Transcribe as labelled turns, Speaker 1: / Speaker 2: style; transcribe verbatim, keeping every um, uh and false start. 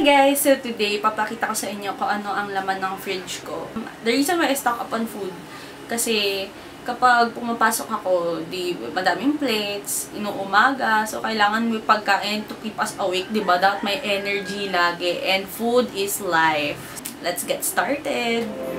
Speaker 1: guys! So today, papakita ko sa inyo kung ano ang laman ng fridge ko. The reason why I stock up on food, kasi kapag pumapasok ako, di madaming plates, inuumaga, so kailangan may pagkain to keep us awake, di ba? Dapat may energy lagi, and food is life. Let's get started!